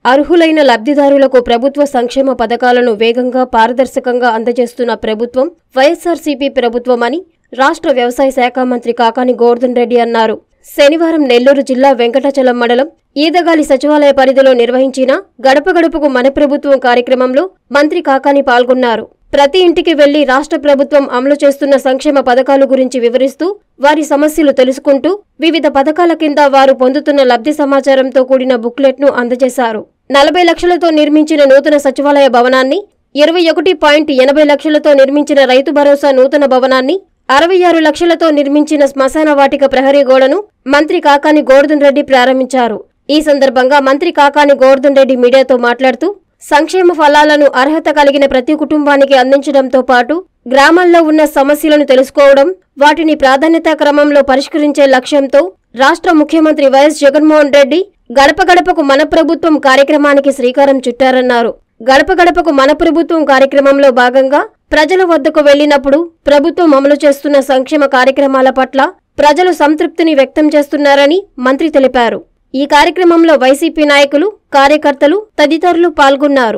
అర్హులైన లబ్ధిదారులకు ప్రభుత్వ సంక్షేమ పథకాలను వేగంగా పారదర్శకంగా అందజేస్తున్న ప్రభుత్వం వైఎస్ఆర్సీపీ ప్రభుత్వమని రాష్ట్ర వ్యవసాయ శాఖ మంత్రి కాకాని గోవర్ధన్ రెడ్డి అన్నారు. శనివారం నెల్లూరు జిల్లా వెంకటాచలం మండలం ఈదగాలి సచివాలయ పరిధిలో నిర్వహించిన గడప గడపకు మన ప్రభుత్వం కార్యక్రమంలో మంత్రి కాకాని పాల్గొన్నారు. ప్రతి ఇంటికి వెళ్లి రాష్ట్ర ప్రభుత్వం అమలు చేస్తున్న సంక్షేమ పథకాల గురించి వివరిస్తూ వారి సమస్యలు తెలుసుకుంటూ వివిధ పథకాల కింద వారు పొందుతున్న లబ్ధి సమాచారంతో కూడిన బుక్లెట్ను అందజేశారు. 40 లక్షలతో నిర్మించిన నూతన సచివాలయ భవనాన్ని, 21.80 లక్షలతో నిర్మించిన రైతు భరోసా నూతన భవనాన్ని, 66 లక్షలతో నిర్మించిన శ్మశాన వాటిక ప్రహరీ గోడను మంత్రి కాకాని గోవర్ధన్ రెడ్డి ప్రారంభించారు. ఈ సందర్భంగా మంత్రి కాకాని గోవర్ధన్ రెడ్డి మీడియాతో మాట్లాడుతూ సంక్షేమ ఫలాలను అర్హత కలిగిన ప్రతి కుటుంబానికి అందించడంతో పాటు గ్రామాల్లో ఉన్న సమస్యలను తెలుసుకోవడం, వాటిని ప్రాధాన్యతా క్రమంలో పరిష్కరించే లక్ష్యంతో రాష్ట్ర ముఖ్యమంత్రి వైఎస్ జగన్మోహన్ రెడ్డి గడప గడపకు మన ప్రభుత్వం కార్యక్రమానికి శ్రీకారం చుట్టారన్నారు. గడప గడపకు మన ప్రభుత్వం కార్యక్రమంలో భాగంగా ప్రజల వద్దకు వెళ్లినప్పుడు ప్రభుత్వం అమలు చేస్తున్న సంక్షేమ కార్యక్రమాల పట్ల ప్రజలు సంతృప్తిని వ్యక్తం చేస్తున్నారని మంత్రి తెలిపారు. ఈ కార్యక్రమంలో వైసీపీ నాయకులు, కార్యకర్తలు తదితరులు పాల్గొన్నారు.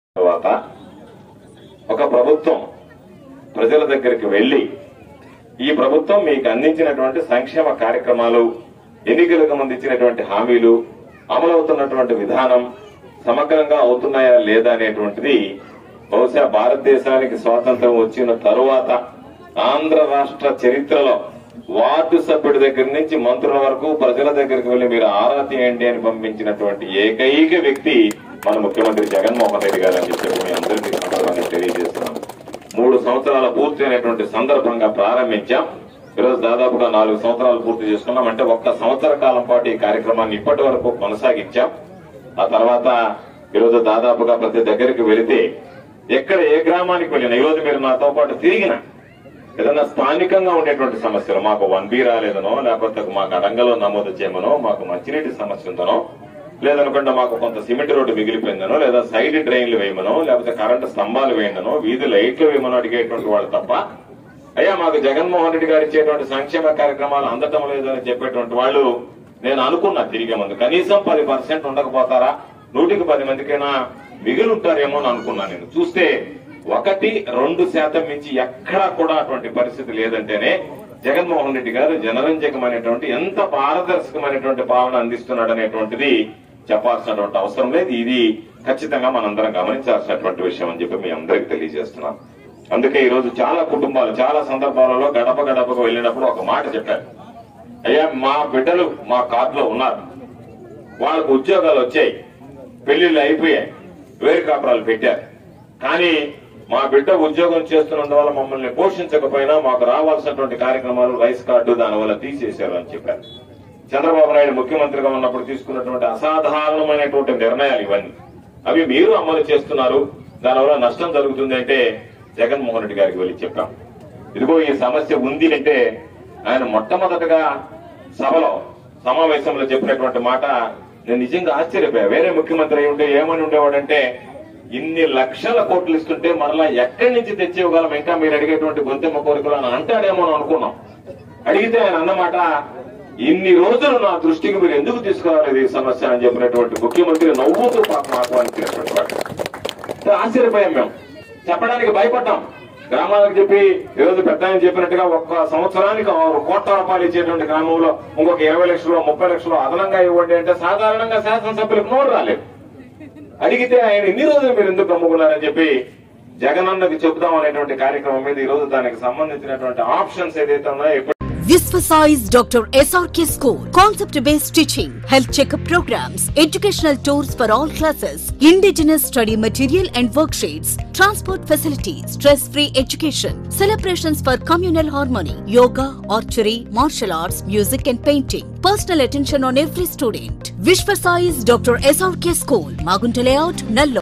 ఒక ప్రభుత్వం ప్రజల దగ్గరికి వెళ్లి ఈ ప్రభుత్వం మీకు అందించినటువంటి సంక్షేమ కార్యక్రమాలు, ఎన్నికలకు అందించినటువంటి హామీలు, అమలవుతున్నటువంటి విధానం సమగ్రంగా అవుతున్నాయా లేదా అనేటువంటిది బహుశా భారతదేశానికి స్వాతంత్రం వచ్చిన తరువాత ఆంధ్ర రాష్ట్ర చరిత్రలో వార్డు సభ్యుడి దగ్గర నుంచి మంత్రుల వరకు ప్రజల దగ్గరికి వెళ్లి మీరు ఆరా తీయండి అని పంపించినటువంటి ఏకైక వ్యక్తి మన ముఖ్యమంత్రి జగన్మోహన్ రెడ్డి గారు అని చెప్పి మీ అందరికీ సందర్భంగా తెలియజేస్తున్నాం. 3 సంవత్సరాల పూర్తి అయినటువంటి సందర్భంగా ప్రారంభించాం. ఈరోజు దాదాపుగా 4 సంవత్సరాలు పూర్తి చేసుకున్నాం. అంటే 1 సంవత్సర కాలం పాటు ఈ కార్యక్రమాన్ని ఇప్పటి వరకు కొనసాగించాం. ఆ తర్వాత ఈరోజు దాదాపుగా ప్రతి దగ్గరికి వెళితే ఎక్కడ ఏ గ్రామానికి వెళ్ళినా, ఈరోజు మీరు నాతో పాటు తిరిగిన ఏదైనా స్థానికంగా ఉండేటువంటి సమస్యలు, మాకు 1B రాలేదనో, లేకపోతే మాకు అడంగలో నమోదు చేయమనో, మాకు మంచినీటి సమస్య ఉందనో, లేదనుకుంటే మాకు కొంత సిమెంట్ రోడ్డు మిగిలిపోయిందనో, లేదా సైడ్ డ్రైన్లు వేయమనో, లేకపోతే కరెంటు స్తంభాలు వేయమనో, వీధి లైట్లు వేయమనో అడిగేటువంటి వాళ్ళు తప్ప, అయ్యా మాకు జగన్మోహన్ రెడ్డి గారు ఇచ్చేటువంటి సంక్షేమ కార్యక్రమాలు అందటం లేదని చెప్పేటువంటి వాళ్ళు నేను అనుకున్నా తిరిగే ముందు కనీసం 10% ఉండకపోతారా, 100కి 10 మందికైనా మిగిలి ఉంటారేమో అని అనుకున్నా. నేను చూస్తే 1-2% మించి ఎక్కడా కూడా అటువంటి పరిస్థితి లేదంటేనే జగన్మోహన్ రెడ్డి గారు జనరంజకమైనటువంటి, ఎంత పారదర్శకమైనటువంటి పాలన అందిస్తున్నాడు అనేటువంటిది చెప్పాల్సినటువంటి అవసరం లేదు. ఇది ఖచ్చితంగా మనందరం గమనించాల్సినటువంటి విషయం అని చెప్పి మీ అందరికి తెలియజేస్తున్నాం. అందుకే ఈ రోజు చాలా కుటుంబాలు చాలా సందర్భాలలో గడప గడపకు వెళ్ళినప్పుడు ఒక మాట చెప్పారు, అయ్యా మా బిడ్డలు మా కార్డులో ఉన్నారు, వాళ్ళకు ఉద్యోగాలు వచ్చాయి, పెళ్లిళ్ళు అయిపోయాయి, వేరు కాపురాలు పెట్టారు, కానీ మా బిడ్డ ఉద్యోగం చేస్తున్నందువల్ల మమ్మల్ని పోషించకపోయినా మాకు రావాల్సినటువంటి కార్యక్రమాలు రైస్ కార్డు దానివల్ల తీసేశారు అని చెప్పారు. చంద్రబాబు నాయుడు ముఖ్యమంత్రిగా ఉన్నప్పుడు తీసుకున్నటువంటి అసాధారణమైనటువంటి నిర్ణయాలు ఇవన్నీ, అవి మీరు అమలు చేస్తున్నారు, దానివల్ల నష్టం జరుగుతుంది అంటే జగన్మోహన్ రెడ్డి గారికి వెళ్ళి చెప్పాం. ఇదిగో ఈ సమస్య ఉంది అంటే ఆయన మొట్టమొదటగా సభలో సమావేశంలో చెప్పినటువంటి మాట నేను నిజంగా ఆశ్చర్యపోయా. వేరే ముఖ్యమంత్రి అయి ఉంటే ఏమని ఉండేవాడంటే, ఇన్ని లక్షల కోట్లు ఇస్తుంటే మరలా ఎక్కడి నుంచి తెచ్చేయగలం, ఇంకా మీరు అడిగేటువంటి గొంతెమ్మ కోరికలు అని అంటాడేమో అనుకున్నాం. అడిగితే ఆయన అన్నమాట, ఇన్ని రోజులు నా దృష్టికి మీరు ఎందుకు తీసుకురాలేదు ఈ సమస్య అని చెప్పినటువంటి ముఖ్యమంత్రి నవ్వుతూ పాపం ఆహ్వానించినటువంటి వాడు. ఆశ్చర్యపోయాం మేము, చెప్పడానికి భయపడ్డాం. గ్రామాలకు చెప్పి ఈరోజు పెద్ద ఆయన చెప్పినట్టుగా 1 సంవత్సరానికి 6 కోట్ల రూపాయలు ఇచ్చేటువంటి గ్రామంలో ఇంకొక 20 లక్షలు 30 లక్షలు అదనంగా ఇవ్వండి అంటే సాధారణంగా శాసనసభ్యులకు నోరు రాలేదు. అడిగితే ఆయన ఇన్ని రోజులు మీరు ఎందుకు అమ్ముకున్నారని చెప్పి జగనన్నకి చెబుదాం అనేటువంటి కార్యక్రమం మీద ఈ రోజు దానికి సంబంధించినటువంటి ఆప్షన్స్ ఏదైతే ఉన్నాయో Visvasize Dr. SRK School. Concept-based teaching, health checkup programs, educational tours for all classes, indigenous study material and worksheets, transport facilities, stress-free education, celebrations for communal harmony, yoga, archery, martial arts, music and painting. Personal attention on every student. Visvasize Dr. SRK School, Magunta Layout, Nallo.